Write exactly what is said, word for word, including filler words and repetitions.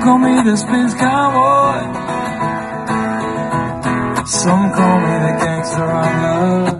call me the space cowboy. Some call me the gangster on love.